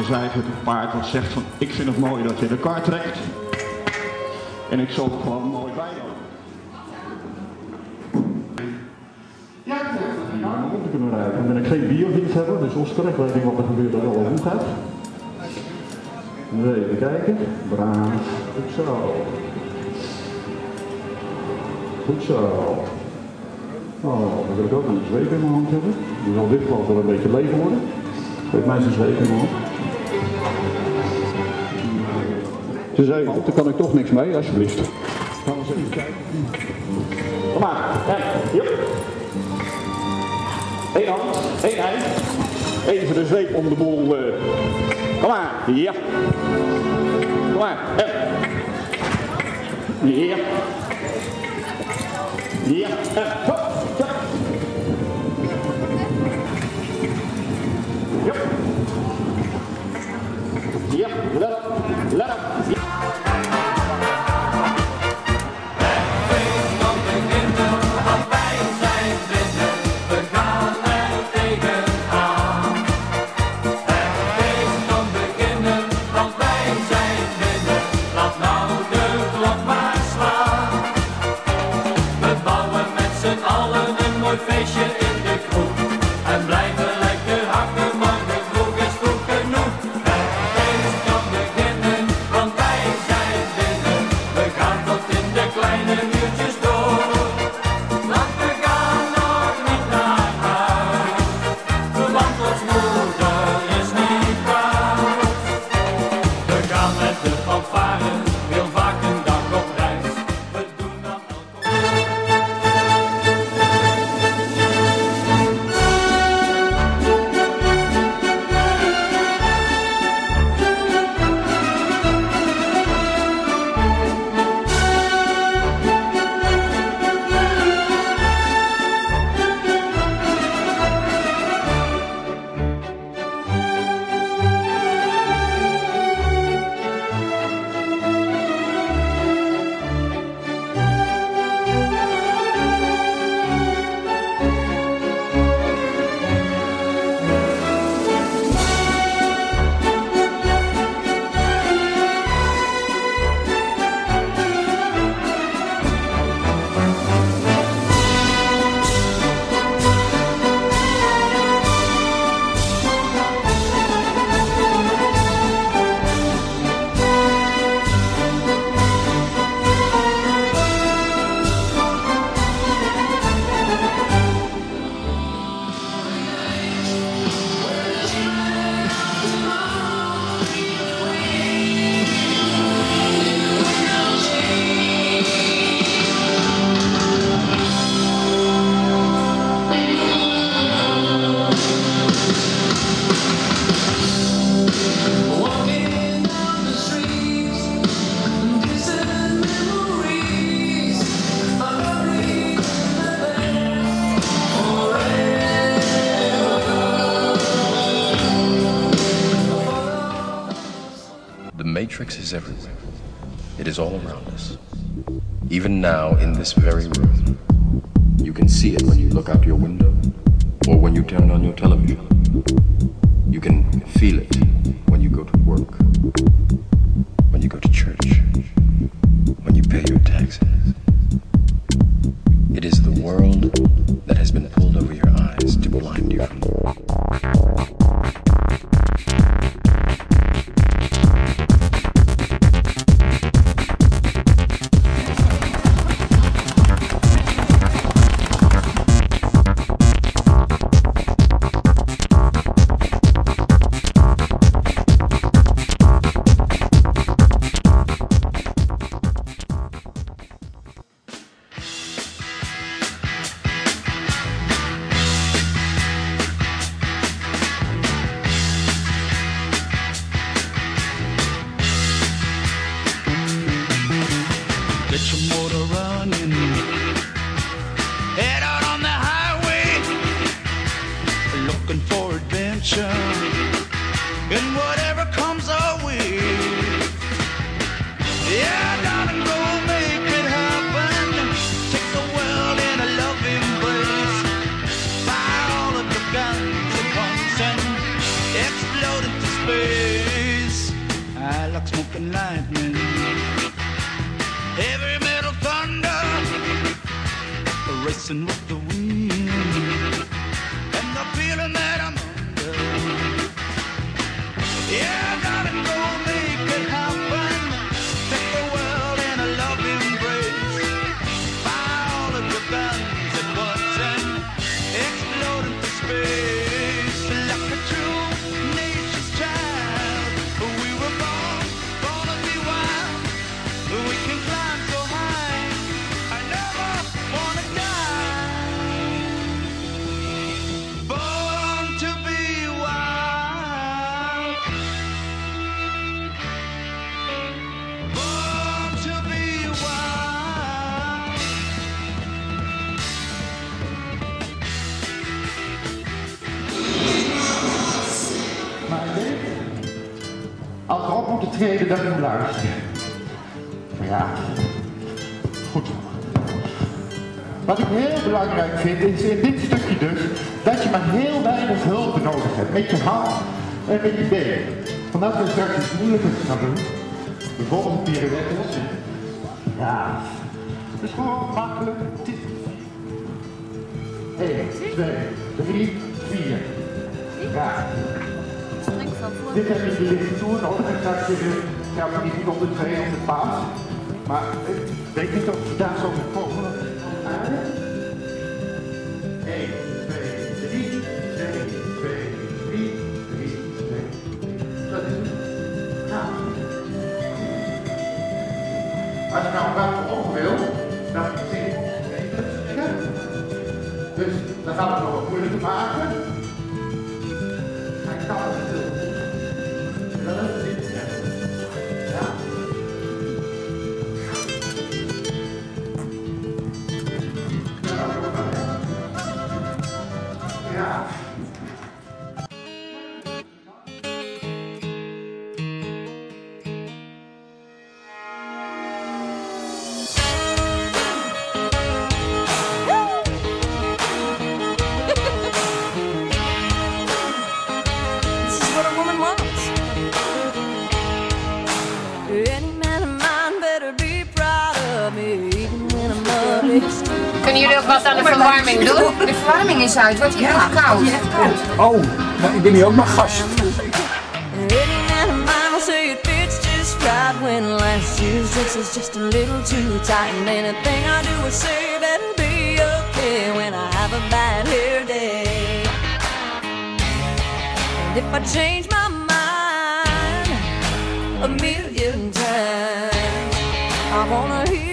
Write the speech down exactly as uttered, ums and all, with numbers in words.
is eigenlijk een paard wat zegt van ik vind het mooi dat je de kar trekt. En ik zal het gewoon mooi bijhouden. Ja, ik heb het nou om te kunnen rijden. Dan ben ik geen biodienst hebben, dus Oscar, ik weet niet wat er gebeurt dat al hoe gaat. Even kijken. Braaf. Goed zo. Goed zo. Oh, dan wil ik ook een zweep in mijn hand hebben. Die zal dit glas wel een beetje leeg worden. Geef mij zijn zweep in mijn hand. Ze zei, daar kan ik toch niks mee, alsjeblieft. Gaan we eens even kijken. Kom maar. Kijk. Yep. Eén hand, één eind. Even de zweep om de boel. Uh. Kom maar. Ja. Kom maar. Ja. Ja. Ja. Uh. Hop. Ja. Yep. Ja. Let op. Let op. Ja. Matrix is everywhere. It is all around us. Even now, in this very room. You can see it when you look out your window or when you turn on your television. You can feel it when you go to work, when you go to church, when you pay your taxes. It is the world that has been pulled over your eyes to blind you from the world. racing with the wind, and the feeling that I'm under. Yeah, darling, go make it happen. Take the world in a loving embrace. Fire all of your guns at once and explode into space like a true nature's child. We were born, born to be wild. We can climb so high. I never wanna die. Born to be wild. Born to be wild. Maar ik denk, als we op moeten treden, dan moet luisteren. Ja, goed. Wat ik heel belangrijk vind, is in dit stukje dus, dat je maar heel weinig hulp nodig hebt. Met je hand en met je been. Vanaf we straks iets moeilijkers gaan doen, bijvoorbeeld pirouettes. Ja, het is gewoon makkelijk. Het is één, twee, drie, vier. Ja. Dit heb je de lichte toer nodig en straks ga je niet op de twee op de paas. Maar ik weet niet of je daar zo moet komen. één, twee, drie, twee, twee, drie, drie, twee. Dat is het. Ja. Als je nou een buiten op wil, dan zit je. Dus dan gaan we het nog wat moeilijker maken. Hij kan het stil. Dat is het. Ja. Ja. Kunnen jullie ook wat aan de verwarming doen? De verwarming is uit, wordt hier echt koud. Oh, nou, ik ben hier ook maar gast. I wanna hear